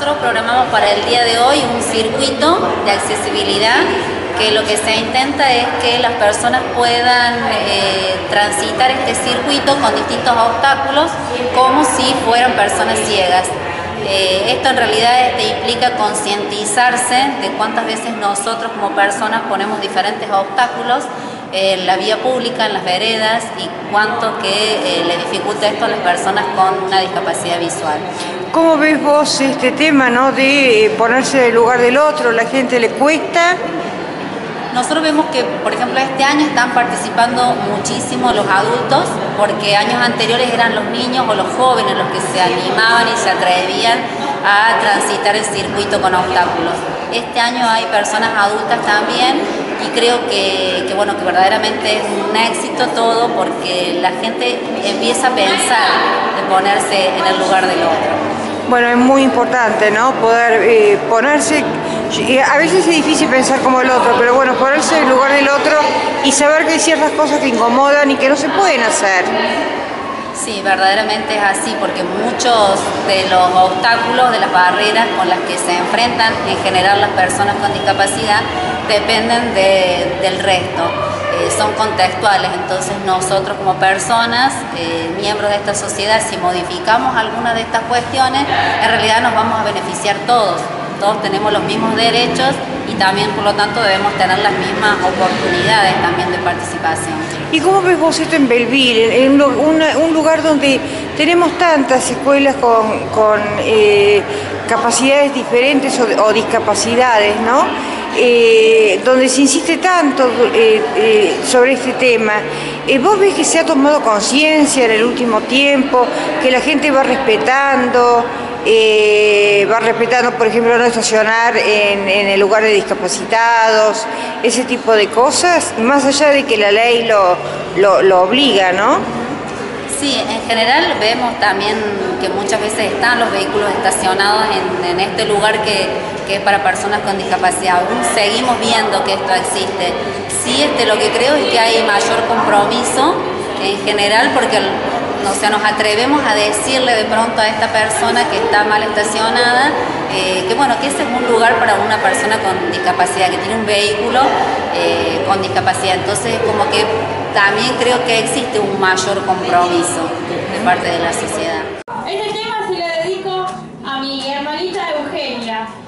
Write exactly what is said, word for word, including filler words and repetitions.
nosotros programamos para el día de hoy un circuito de accesibilidad que lo que se intenta es que las personas puedan eh, transitar este circuito con distintos obstáculos como si fueran personas ciegas. Eh, esto en realidad este, implica concientizarse de cuántas veces nosotros como personas ponemos diferentes obstáculos en la vía pública, en las veredas, y cuánto que eh, le dificulta esto a las personas con una discapacidad visual. ¿Cómo ves vos este tema, ¿no?, de ponerse en el lugar del otro? ¿La gente le cuesta? Nosotros vemos que, por ejemplo, este año están participando muchísimo los adultos, porque años anteriores eran los niños o los jóvenes los que se animaban y se atrevían a transitar el circuito con obstáculos. Este año hay personas adultas también y creo que, que, bueno, que verdaderamente es un éxito todo porque la gente empieza a pensar de ponerse en el lugar del otro. Bueno, es muy importante, ¿no?, poder eh, ponerse, a veces es difícil pensar como el otro, pero bueno, ponerse en el lugar del otro y saber que hay ciertas cosas que incomodan y que no se pueden hacer. Sí, verdaderamente es así, porque muchos de los obstáculos, de las barreras con las que se enfrentan en general las personas con discapacidad dependen de, del resto. Eh, son contextuales, entonces nosotros como personas, eh, miembros de esta sociedad, si modificamos alguna de estas cuestiones, en realidad nos vamos a beneficiar todos. Todos tenemos los mismos derechos y también, por lo tanto, debemos tener las mismas oportunidades también de participación. ¿Y cómo ves vos esto en Belville, en un, un lugar donde tenemos tantas escuelas con, con eh, capacidades diferentes o, o discapacidades, ¿no?, Eh, donde se insiste tanto eh, eh, sobre este tema? Eh, ¿Vos ves que se ha tomado conciencia en el último tiempo, que la gente va respetando, eh, va respetando, por ejemplo, no estacionar en, en el lugar de discapacitados, ese tipo de cosas, más allá de que la ley lo, lo, lo obliga, ¿no? Sí, en general vemos también que muchas veces están los vehículos estacionados en, en este lugar que, que es para personas con discapacidad. Aún seguimos viendo que esto existe. Sí, este, lo que creo es que hay mayor compromiso en general porque o sea, nos atrevemos a decirle de pronto a esta persona que está mal estacionada eh, que bueno, que ese es un lugar para una persona con discapacidad, que tiene un vehículo eh, con discapacidad. Entonces como que también creo que existe un mayor compromiso de parte de la sociedad. Este tema se lo dedico a mi hermanita Eugenia.